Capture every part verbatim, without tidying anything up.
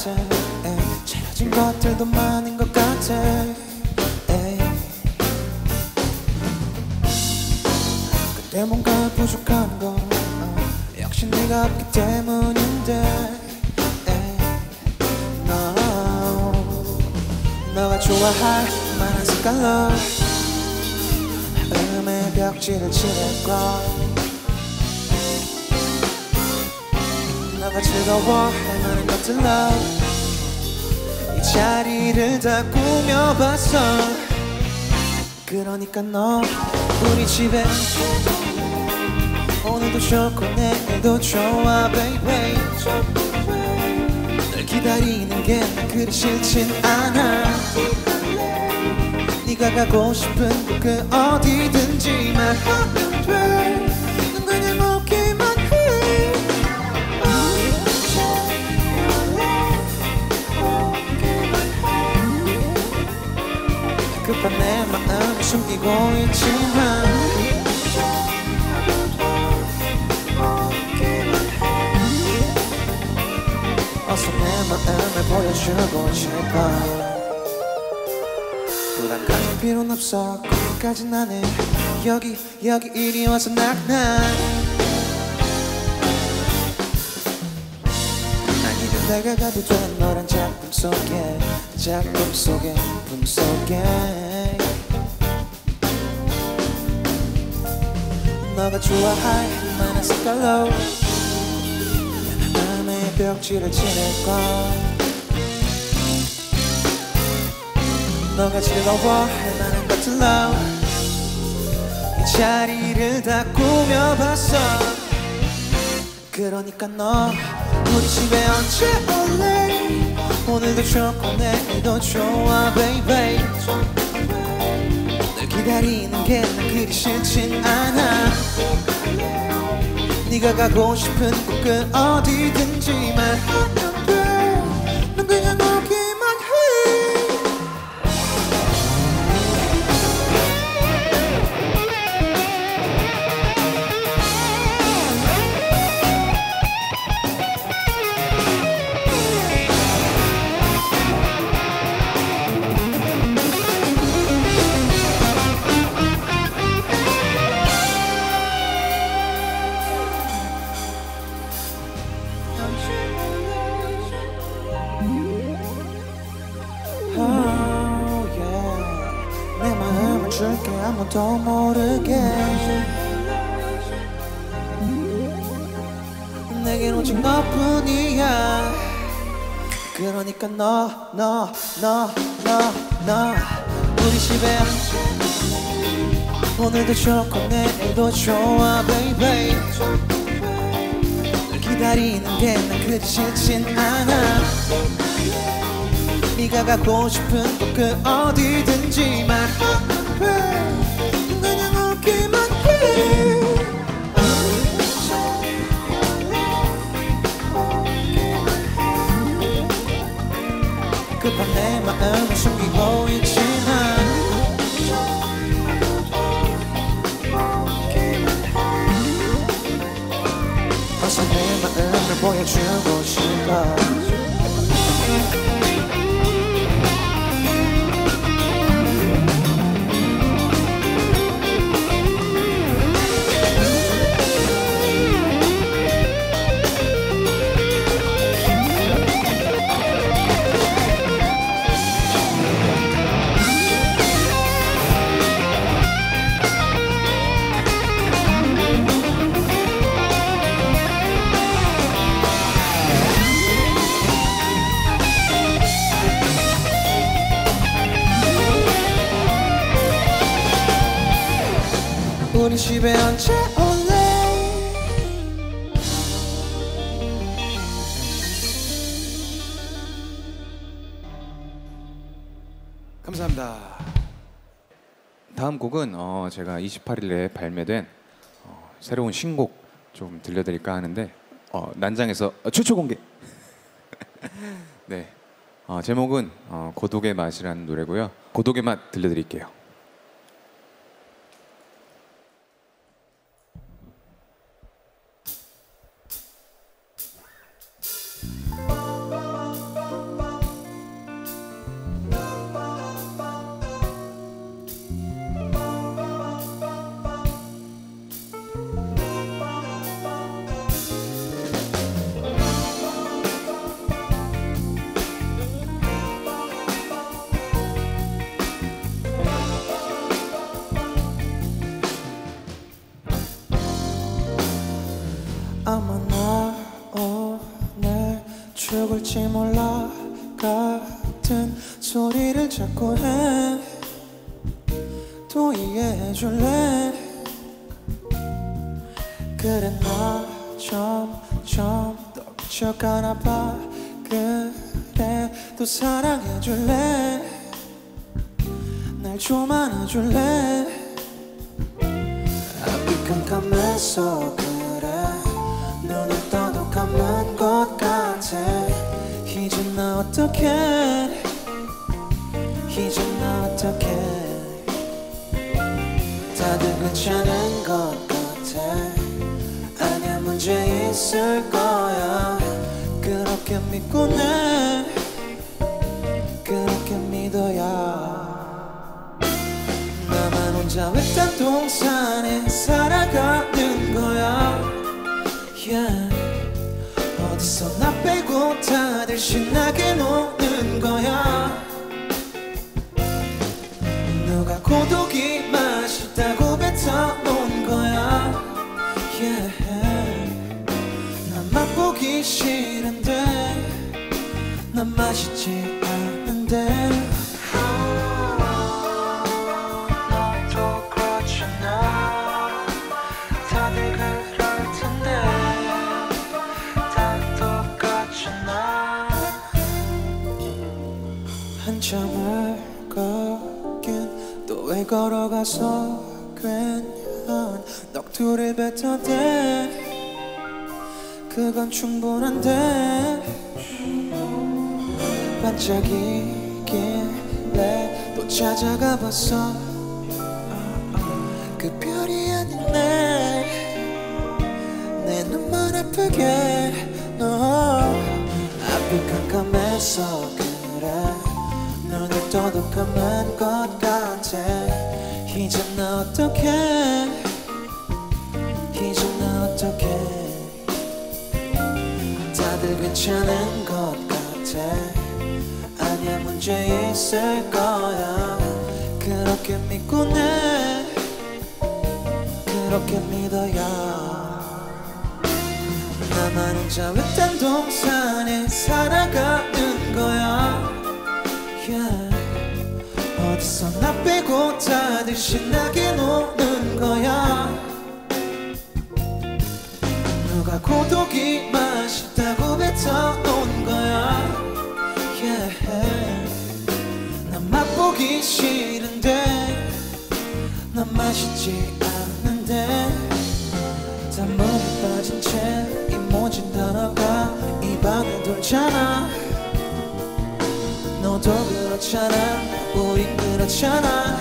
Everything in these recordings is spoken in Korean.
같아. 채워진 것들도 많은 것 같아. 에이. 근데 뭔가 부족한 거 어, 역시 네가 없기 때문인데. 에이. No. 너가 좋아할 만한 색깔로 음의 벽지를 칠해걸. 너가 즐거워할 만한 것들로 이 자리를 다 꾸며봤어. 그러니까 너 우리 집에 오늘도 좋고 내일도 좋아 baby. 널 기다리는 게 그리 싫진 않아. 네가 가고 싶은 곳 그 어디든지 말하면 돼. 넌 그냥 오기만 해. 급한 내 마음 숨기고 있지만 어서 내 마음을 보여주고 싶어. 부담 가질 필요는 없어. 거기까진 안 해. 여기 여기 이리 와서 낙낙. 아니면 다가가도 돼. 너란 작품 속에 작품 속에 품 속에 너가 좋아할 만한 색깔로 마음의 벽지를 칠해걸. 너가 즐거워할 만한 것들로 이 자리를 다 꾸며봤어. 그러니까 너 우리 집에 언제 올래? 오늘도 좋고 내일도 좋아 baby. 널 기다리는 게 난 그리 싫진 않아. 네가 가고 싶은 곳 그 어디든지 말하면 돼. 넌 그냥 오기만 해. Oh yeah. 내 마음을 줄게 아무도 모르게. 내겐 오직 너뿐이야. 그러니까 너, 너, 너, 너, 너 우리 집에 오늘도 좋고 내일도 좋아 baby. 널 기다리는 게 난 그리 싫진 않아. 네가 가고 싶은 곳 그 어디든지 말하면 돼. 그냥 오기만 해. 급한 내 마음을 숨기고 있지만 어서 내 마음을 보여주고 싶어. 우리 집에 언제 올래? 감사합니다. 다음 곡은 어, 제가 이십팔 일에 발매된 어, 새로운 신곡 좀 들려드릴까 하는데 어, 난장에서 어, 최초 공개. 네, 어, 제목은 어, 고독의 맛이라는 노래고요. 고독의 맛 들려드릴게요. 죽을지 몰라 같은 소리를 자꾸 해. 또 이해해줄래? 그래 나 점점 더 미쳐가나 봐. 그래 또 사랑해줄래? 날 좀 안아줄래? 앞이 깜깜해서 그래 눈을 떠도 감는 것 같아. 이제 나 어떡해? 이제 나 어떡해? 다들 괜찮은 것 같아. 아니야 문제 있을 거야. 그렇게 믿고 내 그렇게 믿어야. 나만 혼자 외딴 동산에 살아가는 거야. yeah. 어디서 나 빼고 다들 신나게 노는 거야. 누가 고독이 맛있다고 뱉어놓은 거야. yeah. 난 맛보기 싫은데 난 맛있지 않은데. 너도 그렇잖아. 다들 그럴 텐데 다 똑같잖아. 한참을 걷긴 또 왜 걸어가서 괜한 넋두를 뱉어대. 그건 충분한데 반짝이길래 또 찾아가 봤어. 그 별이 아니네 내 눈만 아프게. 너 앞이 깜깜해서 그래 눈을 떠도 감은 것 같아. 이제 나 어떡해? 이제 나 어떡해? 다들 괜찮은 것 같아. 아니야 문제 있을 거야. 그렇게 믿고 내 그렇게 믿어야. 나만 혼자 외딴 동산에 살아가는 거야. yeah. 어디서 나 빼고 다들 신나게 노는 거야. 누가 고독이 맛있다고 뱉어놓은 거야. yeah. 난 맛보기 싫은데 난 맛있지 않는데. 단물이 빠진 채 이 모진 단어가 입안을 돌잖아. 너도 그렇잖아. 우린 그렇잖아.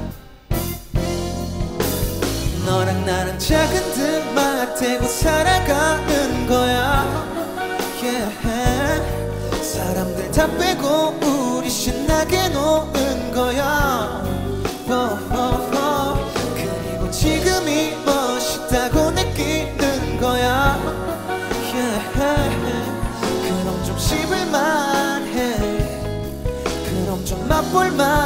너랑 나는 작은 틈만 대고 살아가는 거야. yeah. 사람들 다 빼고 우리 신나게 노는 거야. oh, oh, oh. 그리고 지금이 멋있다고 느끼는 거야. yeah. 그럼 좀 씹을만 해. 그럼 좀 맛볼만